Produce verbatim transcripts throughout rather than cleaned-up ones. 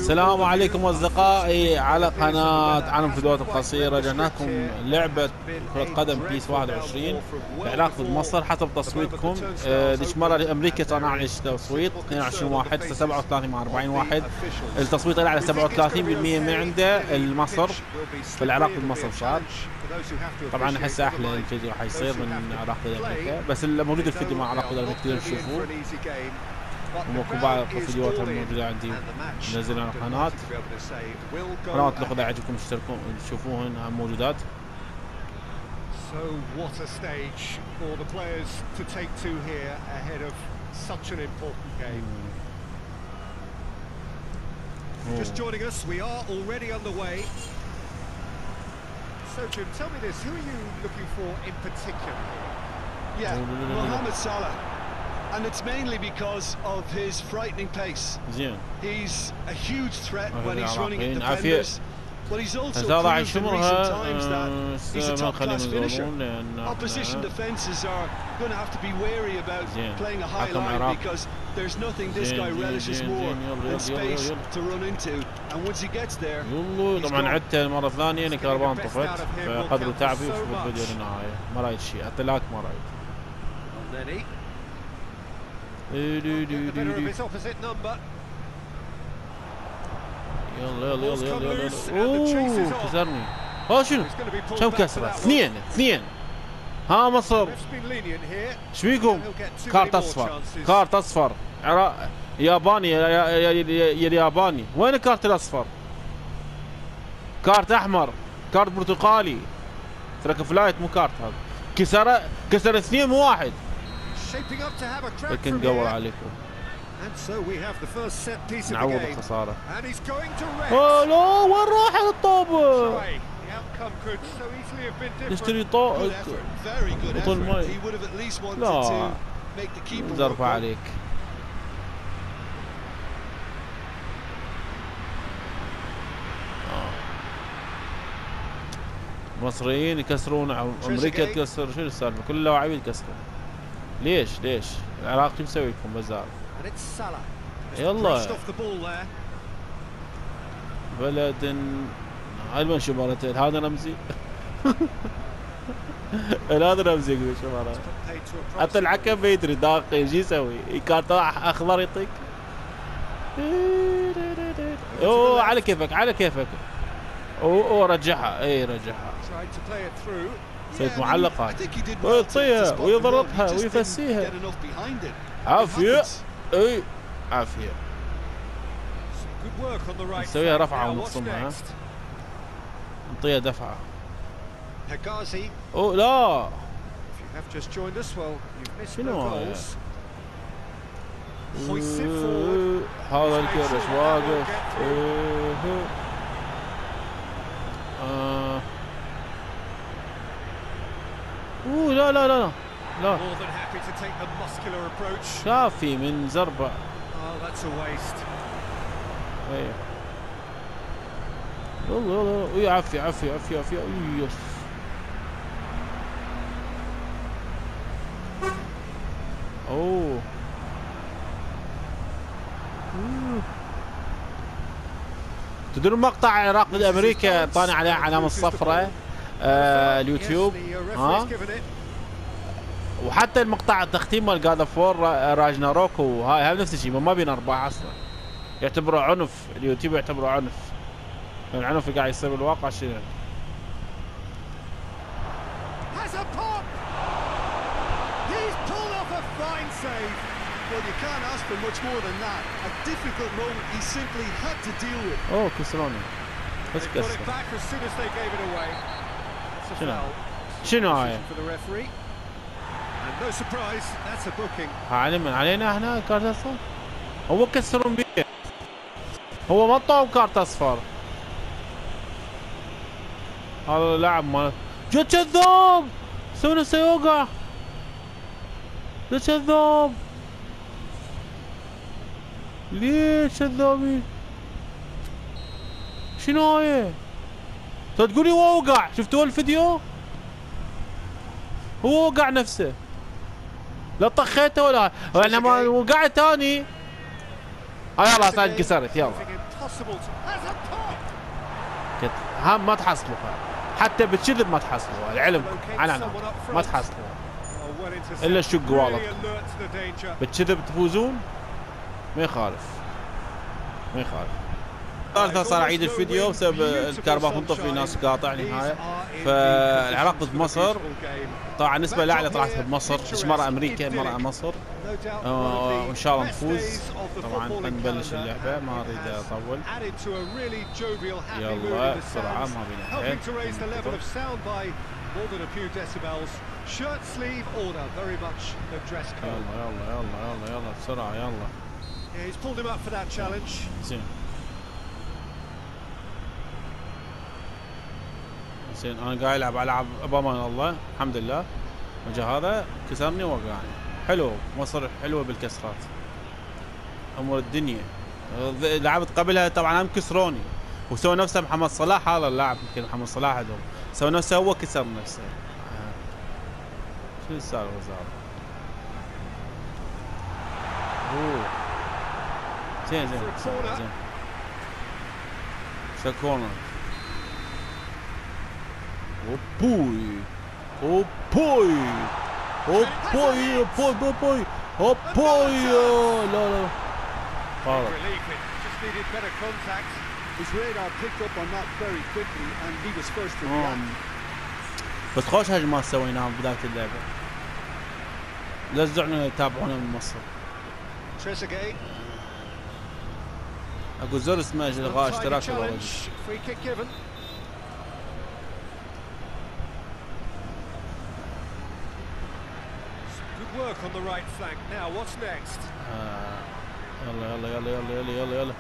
السلام عليكم اصدقائي على قناة عالم الفيديوهات القصيرة. جناكم لعبة كرة قدم بيس واحد وعشرين العراق ضد مصر حسب تصويتكم. ديش مرة امريكا صنع تصويت اثنين وعشرين واحد سبعة وثلاثين مع أربعين واحد. التصويت طلع على سبعة وثلاثين بالمئة من عنده المصر، في العراق ضد مصر صار. طبعا احس احلى الفيديو حيصير من العراق ضد امريكا، بس موجود الفيديو مع العراق ضد امريكا تقدرون تشوفوه. وماكو بعض الفيديوهات الموجودة عندي منزلها على القناة. قناة الأخرى إذا عجبكم اشتركوا تشوفوهن موجودات. So what a stage for the players to take to here ahead of such an important game. Just joining us, we are already underway. So Jim, tell me this, who are you looking for in particular? Yeah, Mohamed Salah. And it's mainly because of his frightening pace. He's a huge threat when he's running at defenders, but he's also proved in recent times that he's a top-class finisher. Opposition defences are going to have to be wary about playing a high line because there's nothing this guy relishes more than space to run into. And once he gets there, طبعا عدت مرة ثانية اني كهربان طفت فقدروا تعبي وشوفوا الفيديو للنهاية. ما رايد شيء، حتى لاك ما رايد. يلا يلا يلا يلا يلا اوه كسرني. ها شنو؟ كم كسره؟ اثنين اثنين. ها مصر ايش فيكم؟ كارت اصفر كارت اصفر عراق ياباني يا يا يا الياباني. وين الكارت الاصفر؟ كارت احمر، كارت برتقالي. ترك فلايت مو كارت هذا. كسر كسر اثنين مو واحد. لكن ندور عليكم نعوض الخسارة. اوه لا وين راحت الطابة؟ نشتري طاقة بطل مي. لا زرفة عليك. المصريين يكسرون، امريكا تكسر، شنو السالفة؟ كل اللاعبين يكسرون. ليش ليش؟ العراق شو مسوي لكم بزار؟ يلا بلد هاي من شمارتين. هذا رمزي هذا رمزي يقول شمارات. حتى الحكم ما يدري داقي شو يسوي؟ كارت اخضر يعطيك. اوه على كيفك على كيفك. اوه اوه رجعها، اي رجعها. سويت معلقات ويعطيها ويضربها ويفسيها. عافية اي عافية. نسويها رفعة ونخصمها. نعطيها دفعة. اوه لا شنو هذا؟ هذا الكرش واقف. آه. اوه لا لا لا لا كافي من زربة. ايه والله والله عافية عافية عافية عافية. يس اوه تدرون مقطع العراق ضد امريكا طاني عليه علامة صفراء آه اليوتيوب. ها وحتى المقطع التختيم مال جاد اوف وور راجناروك وهاي هاي نفس الشيء، ما بين اربعه اصلا. يعتبروا عنف، اليوتيوب يعتبروا عنف. العنف قاعد يصير بالواقع شنو؟ اوه كسروني بس كسر. شنو؟ شنو هاي؟ علم علينا احنا كارت اصفر؟ هو كسرون بيه، هو ما طاو كارت اصفر. هذا لاعب مال جو كذاب. سوي نفسه يوقع. جو كذاب. ليش كذابين؟ شنو هاي؟ تقولي هو وقع؟ شفتوا الفيديو؟ هو وقع نفسه. لا طخيته ولا انا ما وقعت اني. اه يلا صار انكسرت يلا. هم ما تحصلوها، حتى بالكذب ما تحصلوها، العلم على نار ما تحصلوها الا الشق والدكم. بالكذب تفوزون ما يخالف ما يخالف. ثالثا صار اعيد الفيديو بسبب الكهرباء منطفي ناس قاطع نهايه. فالعراق ضد مصر طبعا نسبه الاعلى طلعت بمصر، مش مره امريكا مره مصر، آه وان شاء الله نفوز. طبعا نبلش اللعبه ما اريد اطول، يلا بسرعه ما بينا حيل. يلا يلا يلا يلا بسرعه يلا. زين زين انا قاعد العب العب بامان الله الحمد لله. وجه هذا كسرني ووقعني. حلو مصر حلوه بالكسرات امور الدنيا. لعبت قبلها طبعا هم كسروني وسوى نفسه محمد صلاح، هذا اللاعب يمكن محمد صلاح هذول سوى نفسه هو كسر نفسه. شو السالفه هذا؟ اوه زين زين زين سكورنر. اوبوي اوبوي اوبوي اوبوي اوبوي اوبوي لا لا غلط. بس خوش هجمات سويناها بداية اللعبة، لزعنا يتابعونا من مصر. اكو زر اسمه الغاء اشتراك الرجل. Work on the right flank now. What's next? يلا يلا يلا يلا يلا يلا يلا.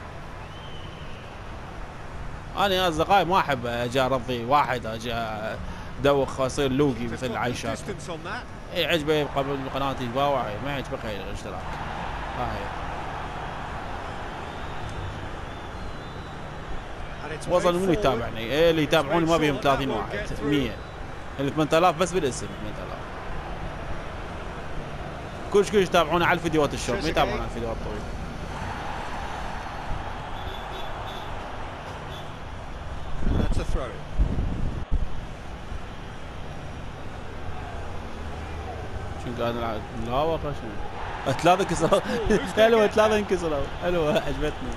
انا يا اصدقائي ما احب اجي ارضي واحد، اجي ادوخ اصير لوقي مثل عايشات. اي عجبه يبقى بقناتي يباوع، ما يعجبه خير الاشتراك. هاي وصل منو يتابعني؟ ايه اللي يتابعوني ما بيهم ثلاثين واحد مية، اللي ثمانية آلاف بس بالاسم ثمانية آلاف. كلش كلش يتابعونا على الفيديوهات الشورت، ما يتابعونا على الفيديوهات الطويلة. شنو قاعد نلعب؟ لا والله شنو؟ ثلاثة كسروا. حلوة ثلاثة انكسروا، حلوة عجبتني.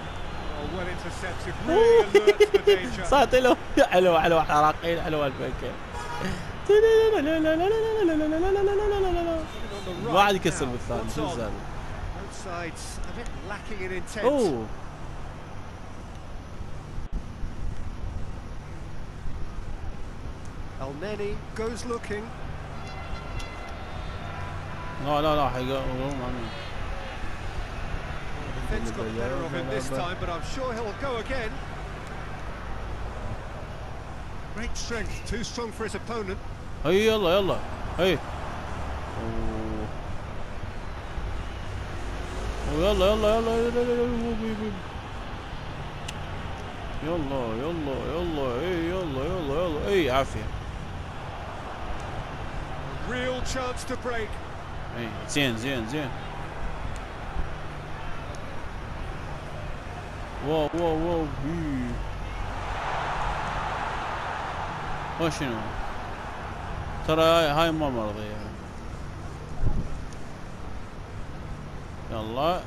صارت له حلوة حلوة حراقين حلوة الفكة. ما عاد يكسر بالثاني، شو الزعل؟ اوه Elneny goes looking. لا لا لا حقيقة The defense got the better of him this time, but I'm sure he'll go again. Great strength, too strong for his opponent. هي يلا يلا هي يلا يلا يلا يلا يلا يلا يلا اي يلا يلا يلا اي عافية. Real chance to break. اي زين زين زين. واو واو واو هي وشنو ترى هاي ما مرضية. يلا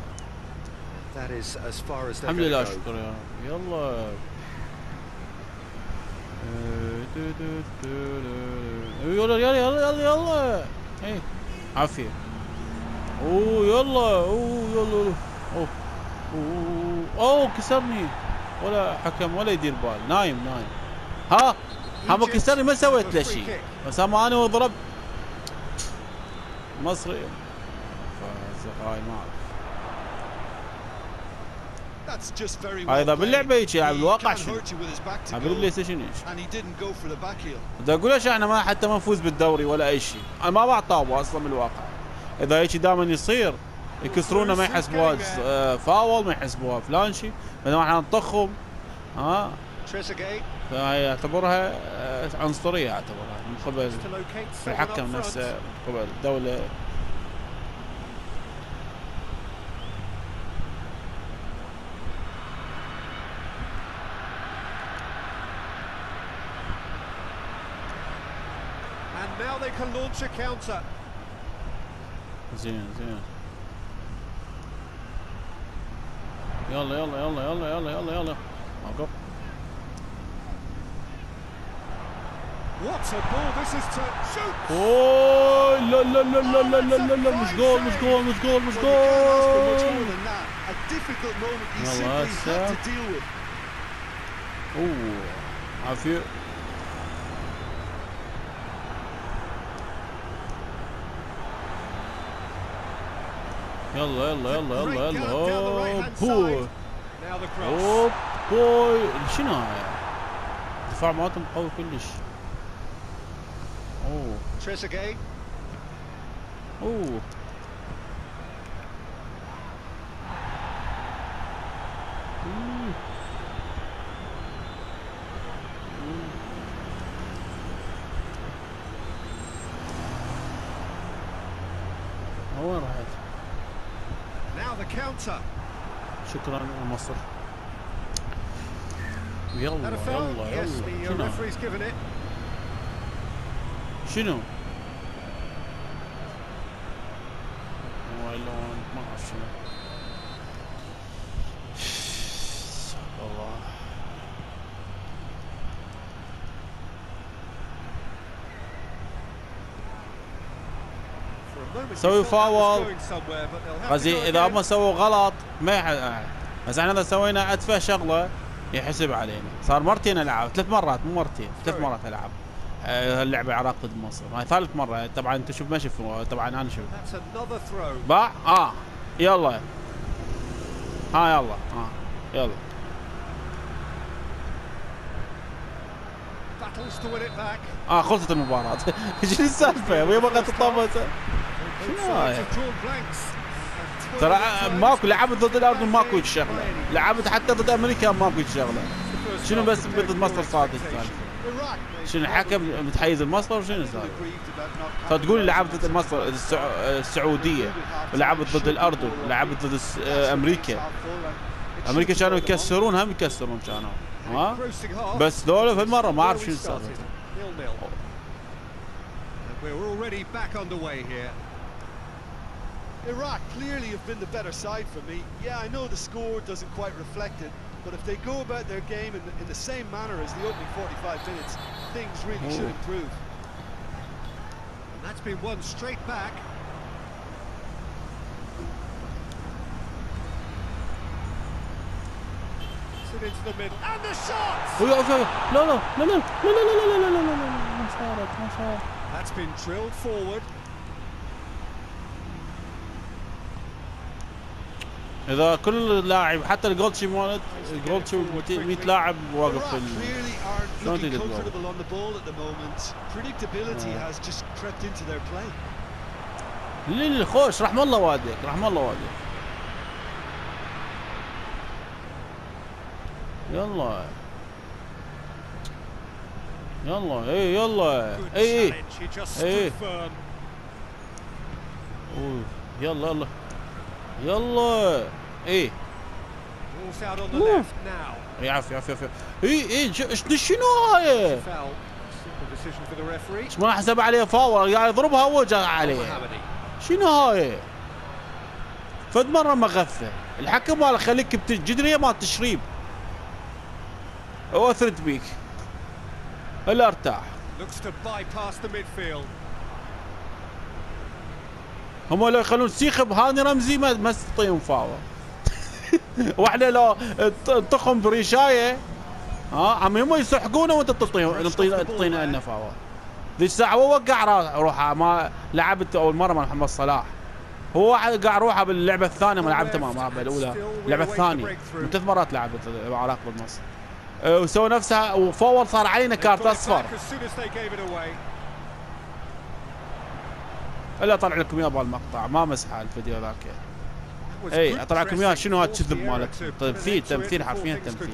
الحمد لله شكرا يا رب. يلا يلا يلا يلا يلا يلا اي عافية. اوه يلا اوه يلا اوه اوه اوه كسرني ولا حكم ولا يدير بال، نايم نايم. ها هم كسرني ما سويت له شيء، بس اما انا وضرب مصري فاصدقائي ما اعرف. هذا باللعبه هيك يعني بالواقع شنو؟ بالبلاي ستيشن هيك. بدي اقول ليش احنا ما حتى ما نفوز بالدوري ولا اي شيء، انا ما بعطابه اصلا بالواقع. اذا هيك دائما يصير يكسرونا ما يحسبوها فاول، ما يحسبوها فلان شيء، بينما احنا نطخهم ها. فهي اعتبرها عنصريه، اعتبرها من قبل الحكم نفسه، من قبل الدوله. now they can launch a counter. زين زين. يلا يلا يلا يلا يلا يلا يلا. اوقف. What a ball this is to shoot. اوه لا لا لا لا لا لا لا لا مش جول مش جول مش جول مش جول. يلا هسه. اوه عافية. يلا يلا يلا يلا يلا اوه بوي اوه بوي شنو هاي؟ الدفاع مالتهم قوي كلش. اوه تريزيجيه. اوه وين راحت؟ شكرا مصر. يلا يلا يلا شنو؟ شنو؟ والله ما اعرف شنو. الله سوي فاول. قصدي اذا هم سووا غلط ما يح... بس احنا اذا سوينا اتفه شغله يحسب علينا. صار مرتين العب، ثلاث مرات مو مرتين، ثلاث مرات العب اللعبه العراق ضد مصر. هاي ثالث مره. طبعا انت شوف ما شوف، طبعا انا شوف باع. اه يلا ها يلا ها يلا اه خلصت المباراه. ايش السالفه؟ ويا بغت تطبط. شنو هاي؟ ترى ماكو لعبت ضد الاردن ماكو الشغله، لعبت حتى ضد امريكا ماكو الشغله. شنو بس ضد مصر صارت السالفه؟ شنو الحكم متحيز لمصر وشنو السالفه؟ فتقول لي لعبت ضد مصر السعوديه ولعبت ضد الاردن ولعبت ضد امريكا. امريكا كانوا يكسرون هم يكسرون كانوا ها، بس ذولا في المره ما اعرف شنو السالفه. Iraq clearly have been the better side for me. Yeah, I know the score doesn't quite reflect it, but if they go about their game in the, in the same manner as the opening forty-five minutes, things really Ooh. should improve. And that's been won straight back. Sit into the middle and the shot. لا لا لا لا لا لا لا لا لا لا لا ما صارت ما صارت. That's been drilled forward. اذا كل لاعب حتى الجولتشي مالت الجولتشي مية لاعب واقف في شلون تقدر تقول؟ للي خوش رحم الله والديك رحم الله والديك. يلا يلا اي يلا اي اي يلا يلا يلا ايه يعرف يعرف يعرف ايه ايه شنو هاي؟ ايش ما حسب عليه فاول قاعد يضربها وجه عليه. شنو هاي؟ فد مره مغفه الحكم ماله خليك بجدريه مال تشريب. هو ثرد بيك الا ارتاح. هم لو يخلون سيخ بهاني رمزي ما ما تطيهم فاول. واحنا لو نطخهم بريشايه ها عم هم يسحقونه وانت تعطيهم تعطينا لنا فاول. ذي الساعه هو وقع روحه ما لعبت اول مره مع محمد صلاح. هو وقع روحه باللعبه الثانيه ما لعبتها مع الملعبه الاولى، اللعبه الثانيه ثلاث مرات لعبت العراق بالمصر. وسوى نفسها وفاول صار علينا كارت اصفر. الا اطلع لكم اياه بالمقطع ما مسحه الفيديو ذاك. اي اطلع لكم اياه شنو هالكذب مالك تمثيل تمثيل حرفيا تمثيل.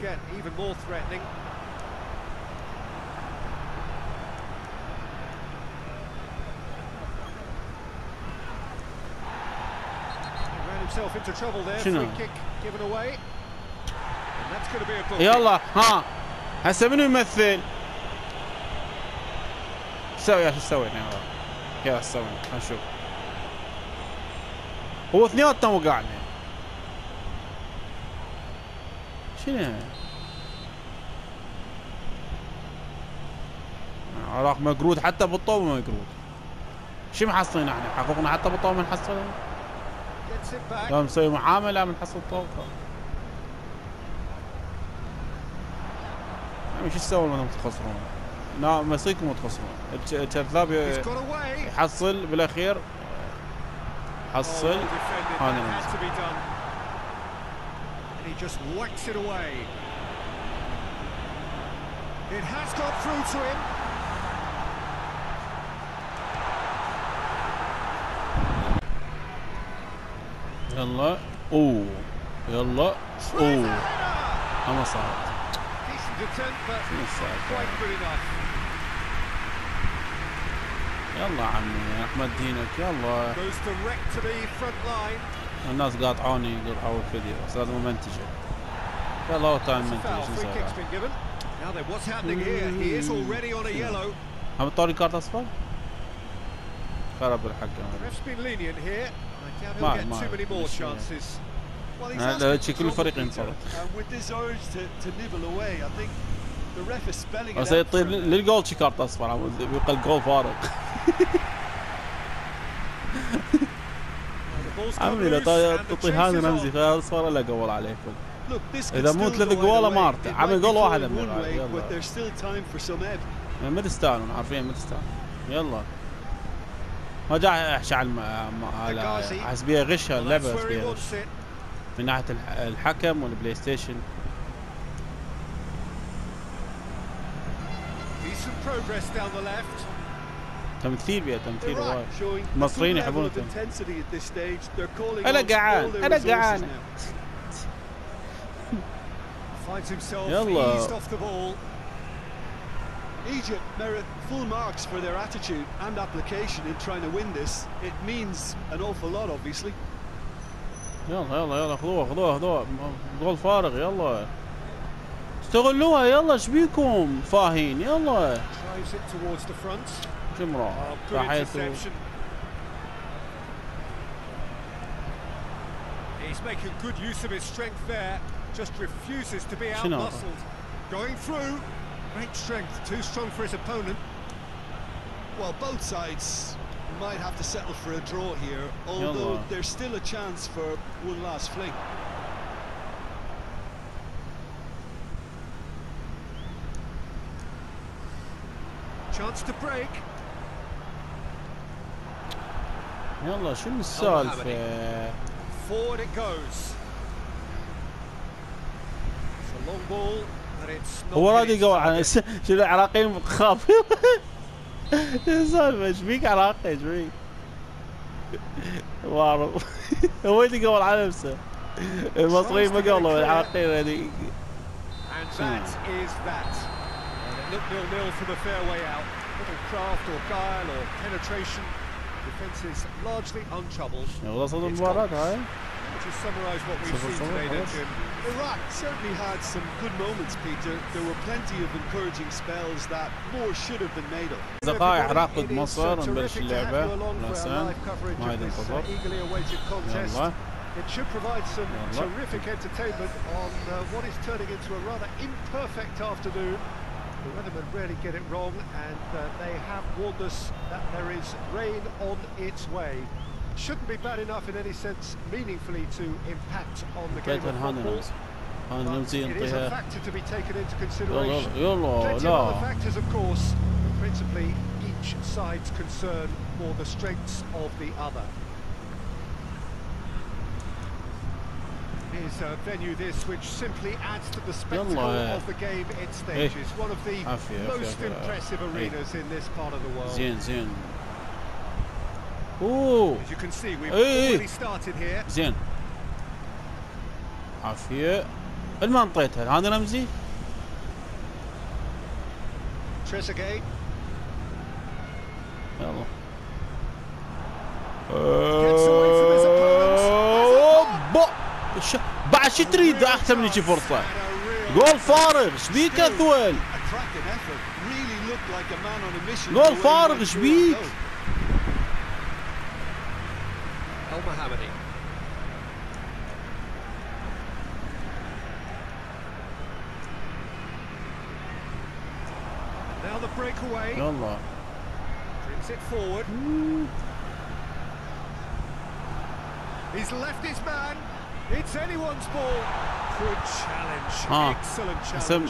شنو؟ يلا ها هسه منو يمثل؟ تسوي يا شو تسوي هنا؟ كيف تسوي؟ خلينا نشوف. هو اثنيناتهم وقعنا. شنو؟ عراق مقرود حتى بالطوبة مقرود. شو محصلين احنا؟ حقوقنا حتى بالطوبة ما نحصلها؟ لا نسوي معاملة من حصل الطوبة. يعني شو تسوون لما تخسرون؟ نعم مسيكم وتخسرون. الكذاب يحصل بالاخير حصل هذا يلا اوه يلا اوه ما صارت. يلا عمي احمد دينك يلا. الناس قاطعوني يقطعوا الفيديو بس لازم منتجه. يلا هو كان منتج شو نسوي؟ هم طاري كارت اصفر؟ خرب الحكم. ما ما هذا شيء كل الفريق ينصرف. بس يطير للجول شي كارت اصفر يبقى الجول فارق. عمي لا تعطي هذا رمزي فهذا اصفر ولا قول عليكم. اذا مو ثلاث جوال ما ارتاح. عمي جول واحد يلا ما تستاهلون عارفين ما تستاهلون. يلا ما جاي احكي على حسبيه غش اللعبه حسبيه غش من ناحيه الحكم والبلاي ستيشن. تمثيل بيها تمثيل وايد. المصريين يحبون التمثيل. انا جعان انا جعان. يلا Egypt merit full marks for their attitude and application in trying to win this. It means an awful lot, obviously. يلا يلا يلا خذوها خذوها خذوها جول فارغ يلا استغلوها يلا ايش بيكم فاهين يلا. جمرة راحيته. He's making good use of his strength there. Just refuses to be out-muscled. Going through. Great strength, too strong for his opponent. Well, both sides might have to settle for a draw here, although Yalla. There's still a chance for one last fling. Chance to break. يلا شنو السالفة؟ Forward it goes. It's a long ball. هو راضي يقول عن شنو العراقيين خاف. سالفه ايش بيك عراقي ايش بيك؟ ما اعرف. هو اللي يقول على نفسه. المصريين ما قالوا العراقيين هذي. And that is that. And it looked nil nil for the fairway out. Little craft or guile or penetration. Defence is largely untroubled. خلصت المباراة هاي. Just summarise what we've seen today, then, Jim. Iraq certainly had some good moments, Peter. There were plenty of encouraging spells that more should have been made of. أصدقائي عراق ضد مصر نبلش اللعبة مساء ما يد انتظر. يلا. It should provide some terrific entertainment on uh, what is turning into a rather imperfect afternoon. The weathermen really get it wrong, and uh, they have warned us that there is rain on its way. Shouldn't be bad enough in any sense meaningfully to impact on the game of football. But it is a factor to be taken into consideration. Plenty of other factors, of course, but principally each side's concern for the strengths of the other. Is a venue this which simply adds to the spectacle of the game it stages. One of the most impressive arenas in this part of the world. زين زين. اوه. As you can see, we've already started here. زين. عافية. ما انطيتها، هذا رمزي؟ Trezeguet. يلا. بعد شو تريد احسن من يجي فرصه؟ جول فارغ ايش بيك يا ثويل؟ جول فارغ ايش بيك؟ المحمدي. Now the breakaway. يلا. Brings it forward. He's left his man. It's anyone's ball. Good challenge. Ah, excellent challenge.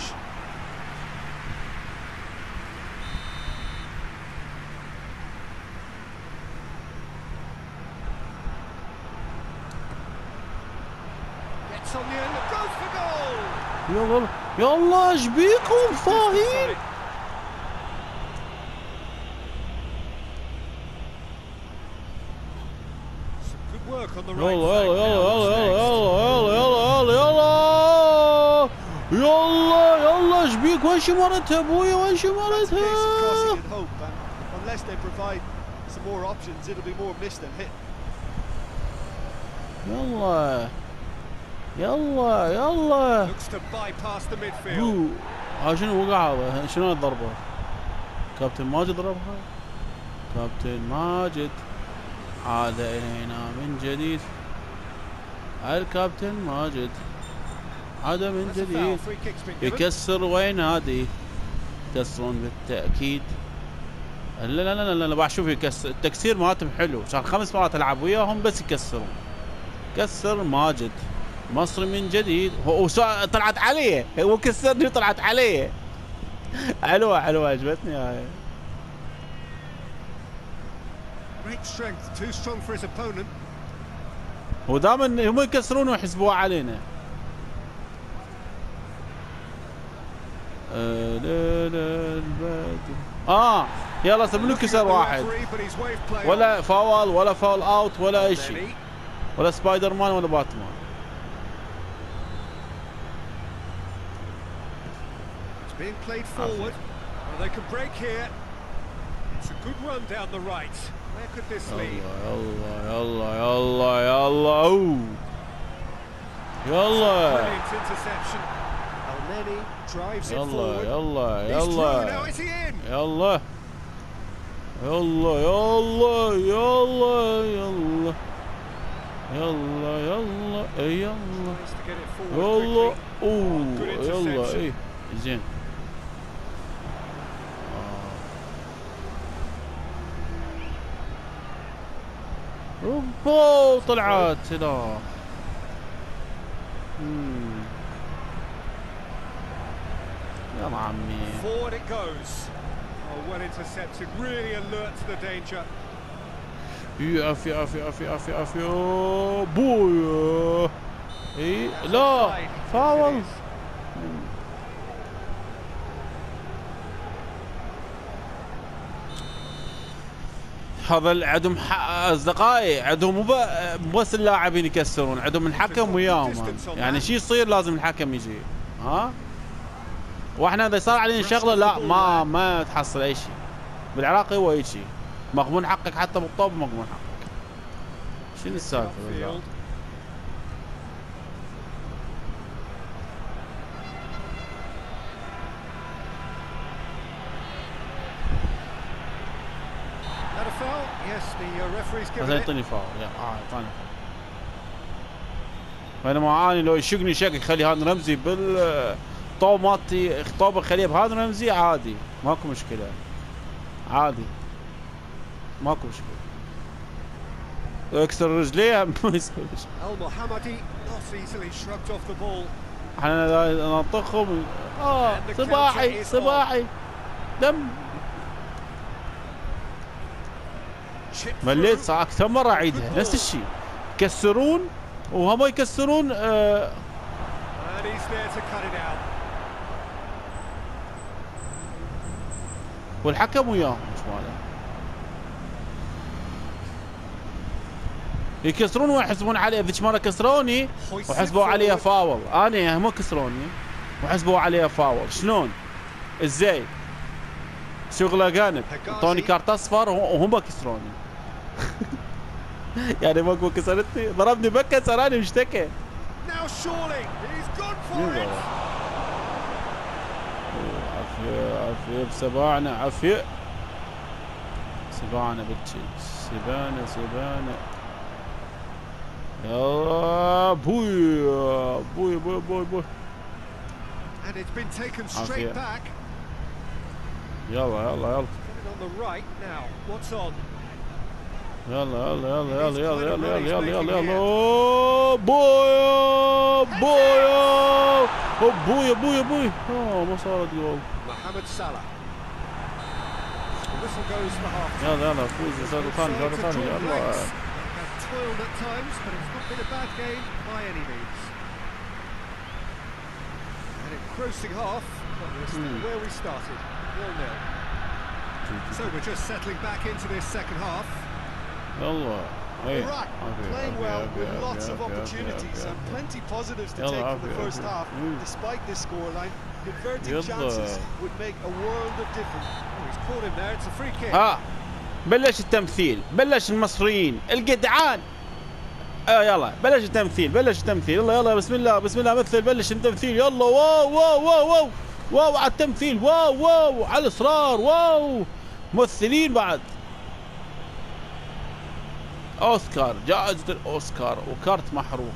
Gets on the end, goes for goal. يلا يلا ايش بيكم فاهين؟ يلا يلا يلا يلا يلا يلا يلا يلا ايش بيك؟ وين شمرتها ابوي؟ وين شمرتها؟ يلا يلا يلا. ها شنو وقع هذا؟ شنو الضربة؟ كابتن ماجد ضربها؟ كابتن ماجد عاد إلينا من جديد. الكابتن ماجد عاد من جديد يكسر وينادي. يكسرون بالتأكيد. لا لا لا لا لا بشوف يكسر. التكسير مالتهم حلو، عشان خمس مرات العب وياهم بس يكسرون. كسر ماجد مصر من جديد. هو طلعت عليه، هو كسرني طلعت عليه. حلوة حلوة عجبتني هاي. Great strength, too strong for his opponent. هو دائما هم يكسرون ويحسبوها علينا. اه يلا سمي له كسر واحد. ولا فاول ولا فاول اوت ولا اي شيء. ولا سبايدر مان ولا باتمان. It's being played forward. Well, they could break here. It's a good run down the right. Where could this lead? يلا يلا يلا يلا اوه يلا. Brilliant interception. Elneny drives it forward. يلا يلا يلا. Now is he in? يلا يلا يلا يلا يلا يلا يلا يلا يلا اوه يلا ايه زين. اوبا طلعت هنا. يا عمي. Forward it goes. Oh, well intercepted. Really alert to the danger. يقف يقف يقف يقف يقف يا بويا. اي لا فاول. هذا عندهم اصدقائي، عندهم مو بس اللاعبين يكسرون، عندهم الحكم وياهم. يعني شي يصير لازم الحكم يجي. ها واحنا اذا صار علينا شغله لا ما ما تحصل اي شيء. بالعراق هو اي شيء مغبون حقك، حتى بالطوب مغبون حقك. شنو السالفه بالله؟ هذا يعطيني فاول. يا اه اعطاني فاول. بينما اني لو يشقني شق يخلي هذا رمزي بالطوب مالتي، طوبه خليه بهذا رمزي عادي ماكو مشكله. عادي ماكو مشكله. اكسر رجليه ما يسوي شيء. المحمدي not easily shrugged off the ball. احنا ننطخهم. اه صباحي صباحي دم. مليت صار اكثر مره اعيدها نفس الشيء. يكسرون وهم يكسرون. آه والحكم وياهم مش ماله. يكسرون ويحسبون عليه. ذيك مره كسروني وحسبوا عليها فاول. انا هم كسروني وحسبوا عليها فاول. شلون؟ ازاي؟ شغله كانت اعطوني كارت اصفر وهم كسروني. يعني ماكو كسرتني، ضربني بكه سراني مشتكى. عافية عافية بسبعنا عافية سبعنا بتشي سبانة سبانة يلا بوي بوي بوي بوي بوي عافية يلا يلا يلا يلا يلا يلا يلا يلا يلا يلا يلا يلا يلا بويا بويا بويا بويا بويا اه ما صارت جول. محمد صلاح. يلا يلا فوز يا سادة ثاني سادة ثاني يلا. Toiled at times, but it's not been a bad game by any means. And engrossing half, but we're still where we started, nil nil. So we're just settling back into this second half. يلا. Iraq playing well with lots of opportunities and plenty positives to take from the first half. Despite this scoreline, converting chances would make a world of difference. He's caught him there. It's a free kick. ها بلش التمثيل، بلش المصريين الجدعان. آه يلا بلش التمثيل، بلش التمثيل، يلا يلا بسم الله بسم الله مثل بلش التمثيل، يلا واو واو واو واو واو على التمثيل، واو واو على الإصرار، واو ممثلين بعد. أوسكار، جائزة الأوسكار وكارت محروق.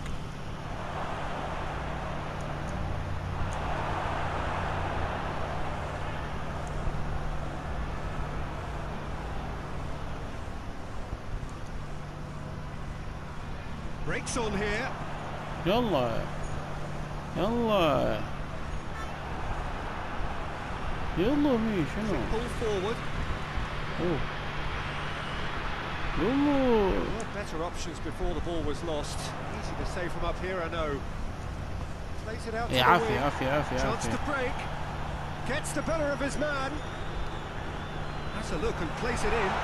Breaks on here. يلا يلا يلا مي شنو؟ Pull forward. أوه يلا. Better options before the ball was lost. Easy to say from up here, I know. Plays it out to the عافية wing. عافية عافية Chance عافية. to break. Gets the better of his man. Has a look and place it in.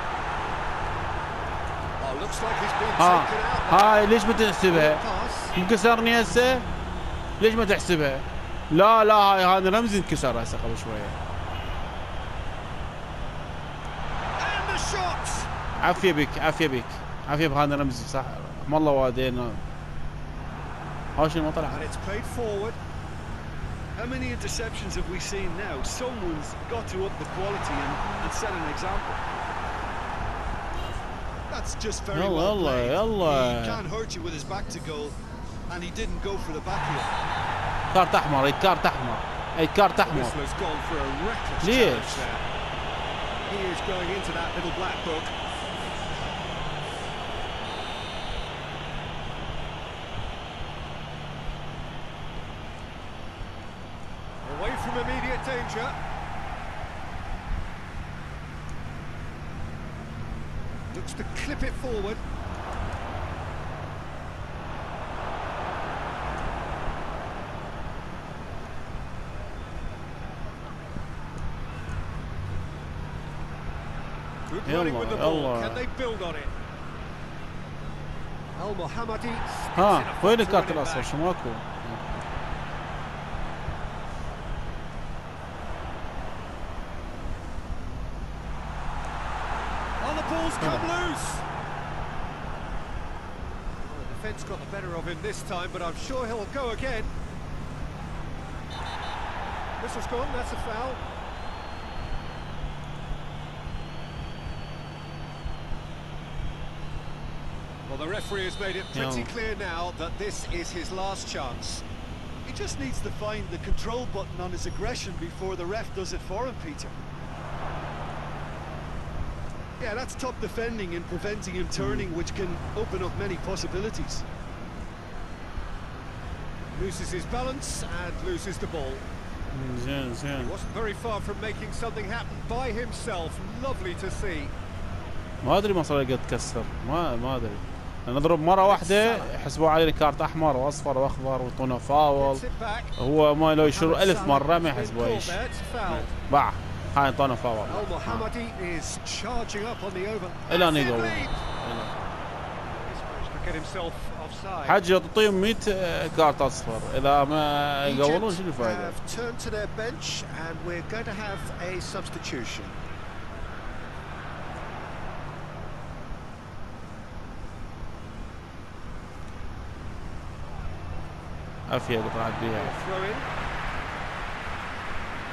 Oh, looks like he's been ها taken out. هاي ليش ما تحسبها؟ Pass. انكسرني هسه؟ ليش ما تحسبها؟ لا لا هاي هذا رمزي انكسر هسه قبل شوية. And the shot. عافية بك عافية بك عافية بهذا رمزي صح والله وادينا. هاي شنو ما طلع. And it's played forward. How many interceptions have we seen now? Someone's got to up the quality and, and set an example. That's just very يلا well يلا played. يلا. He can't hurt you with his back to goal, and he didn't go for the back heel. كارت احمر، اي كارت احمر، اي كارت احمر. Whistler's gone for a reckless ليش؟ challenge there. He is going into that little black book. Away from immediate danger. Looks to clip it forward. Good running with the ball. Can they build on it? Al Mohammadi. ها وين الكارت الاصفر؟ شو ماكو؟ Oh, the ball's come loose. Well, the defence got the better of him this time, but I'm sure he'll go again. This has gone. That's a foul. Well, the referee has made it pretty Yeah. clear now that this is his last chance. He just needs to find the control button on his aggression before the ref does it for him, Peter. Yeah, that's top defending and preventing him turning, which can open up many possibilities. Loses his balance and loses the ball. زين He زين. wasn't very far from making something happen by himself. Lovely to see. ما ادري مصر قد تكسر، ما ما ادري. نضرب مرة واحدة يحسبوا علينا كارت احمر واصفر واخضر ويعطونا فاول. هو ما لو يشروا ألف مرة ما يحسبوا اي شيء. باع هاي انطونا فاول. الى ان يقول. حجي تعطيهم مئة كارت اصفر، اذا ما يقولون شنو الفائدة؟ عافية اللي طلعت بيها.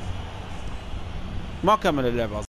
ما كمل اللعبة.